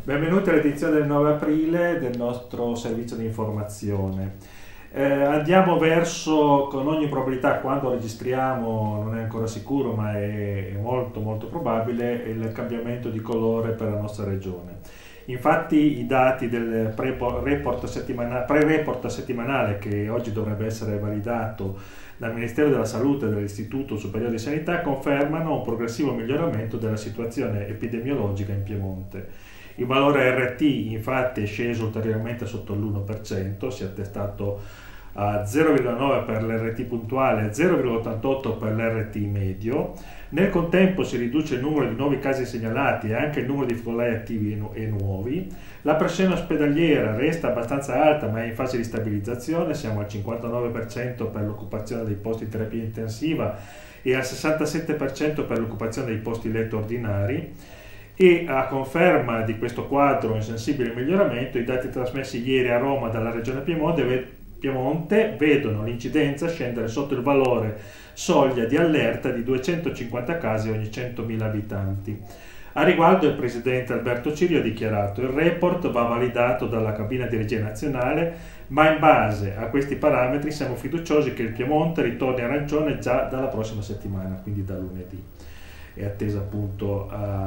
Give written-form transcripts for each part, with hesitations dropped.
Benvenuti all'edizione del 9 aprile del nostro servizio di informazione. Andiamo verso, con ogni probabilità, quando registriamo non è ancora sicuro, ma è molto molto probabile, il cambiamento di colore per la nostra regione. Infatti i dati del pre-report settimanale, che oggi dovrebbe essere validato dal Ministero della Salute e dall'Istituto Superiore di Sanità, confermano un progressivo miglioramento della situazione epidemiologica in Piemonte. Il valore RT infatti è sceso ulteriormente sotto l'1%, si è attestato a 0,9 per l'RT puntuale e 0,88 per l'RT medio. Nel contempo si riduce il numero di nuovi casi segnalati e anche il numero di focolai attivi e nuovi. La pressione ospedaliera resta abbastanza alta, ma è in fase di stabilizzazione, siamo al 59% per l'occupazione dei posti in terapia intensiva e al 67% per l'occupazione dei posti letto ordinari. E a conferma di questo quadro in sensibile miglioramento, i dati trasmessi ieri a Roma dalla regione Piemonte vedono l'incidenza scendere sotto il valore soglia di allerta di 250 casi ogni 100.000 abitanti. A riguardo il presidente Alberto Cirio ha dichiarato: il report va validato dalla cabina di regia nazionale, ma in base a questi parametri siamo fiduciosi che il Piemonte ritorni arancione già dalla prossima settimana, quindi da lunedì. È attesa appunto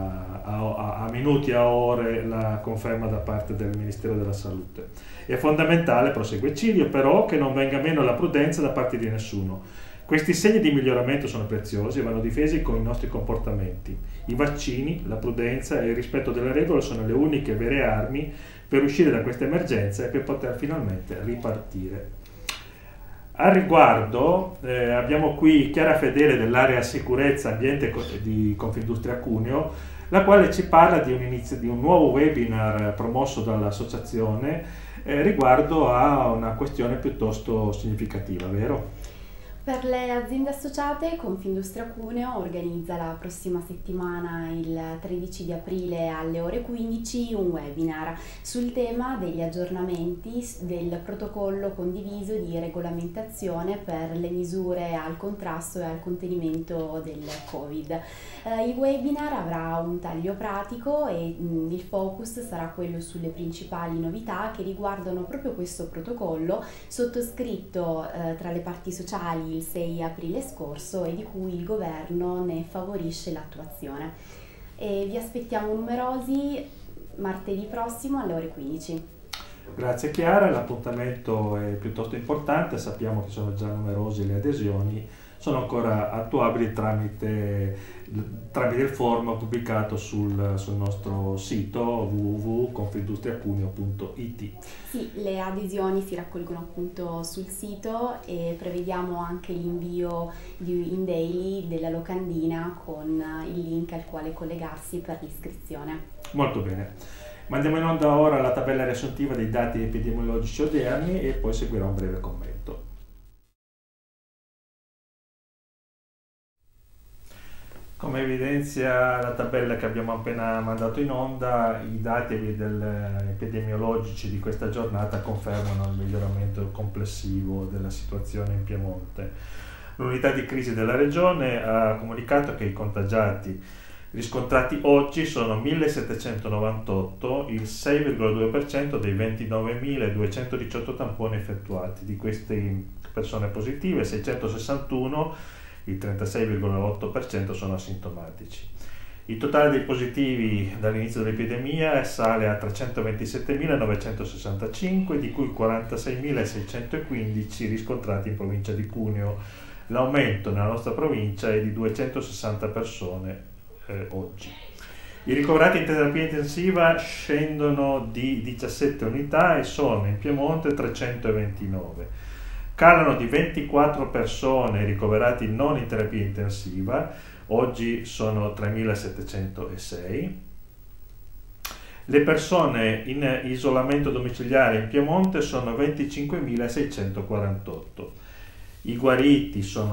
a minuti, a ore, la conferma da parte del Ministero della Salute. È fondamentale, prosegue Cirio, però che non venga meno la prudenza da parte di nessuno. Questi segni di miglioramento sono preziosi e vanno difesi con i nostri comportamenti. I vaccini, la prudenza e il rispetto delle regole sono le uniche vere armi per uscire da questa emergenza e per poter finalmente ripartire. Al riguardo abbiamo qui Chiara Fedele dell'area sicurezza ambiente di Confindustria Cuneo, la quale ci parla di un nuovo webinar promosso dall'associazione riguardo a una questione piuttosto significativa, vero? Per le aziende associate, Confindustria Cuneo organizza la prossima settimana, il 13 di aprile alle ore 15, un webinar sul tema degli aggiornamenti del protocollo condiviso di regolamentazione per le misure al contrasto e al contenimento del Covid. Il webinar avrà un taglio pratico e il focus sarà quello sulle principali novità che riguardano proprio questo protocollo sottoscritto tra le parti sociali il 6 aprile scorso e di cui il governo ne favorisce l'attuazione. E vi aspettiamo numerosi martedì prossimo alle ore 15. Grazie Chiara, l'appuntamento è piuttosto importante, sappiamo che sono già numerose le adesioni, sono ancora attuabili tramite il form pubblicato sul nostro sito www.confindustriacuneo.it. Sì, le adesioni si raccolgono appunto sul sito e prevediamo anche l'invio in daily della locandina con il link al quale collegarsi per l'iscrizione. Molto bene. Mandiamo in onda ora la tabella riassuntiva dei dati epidemiologici odierni e poi seguirà un breve commento. Come evidenzia la tabella che abbiamo appena mandato in onda, i dati epidemiologici di questa giornata confermano il miglioramento complessivo della situazione in Piemonte. L'unità di crisi della regione ha comunicato che i contagiati riscontrati oggi sono 1798, il 6,2% dei 29.218 tamponi effettuati. Di queste persone positive, 661, il 36,8% sono asintomatici. Il totale dei positivi dall'inizio dell'epidemia sale a 327.965, di cui 46.615 riscontrati in provincia di Cuneo. L'aumento nella nostra provincia è di 260 persone oggi. I ricoverati in terapia intensiva scendono di 17 unità e sono in Piemonte 329. Calano di 24 persone ricoverati non in terapia intensiva, oggi sono 3.706. Le persone in isolamento domiciliare in Piemonte sono 25.648. I guariti sono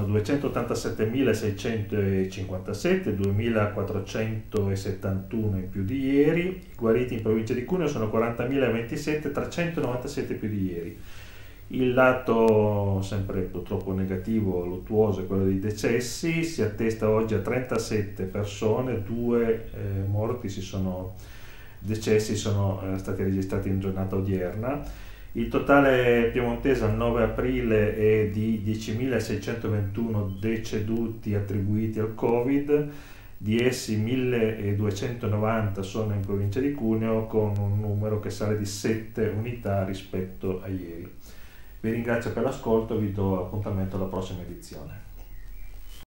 287.657, 2.471 in più di ieri. I guariti in provincia di Cuneo sono 40.027, 397 più di ieri. Il lato sempre purtroppo negativo, luttuoso, è quello dei decessi, si attesta oggi a 37 persone, 2 morti si sono decessi sono stati registrati in giornata odierna. Il totale piemontese al 9 aprile è di 10.621 deceduti attribuiti al Covid, di essi 1.290 sono in provincia di Cuneo, con un numero che sale di 7 unità rispetto a ieri. Vi ringrazio per l'ascolto e vi do appuntamento alla prossima edizione.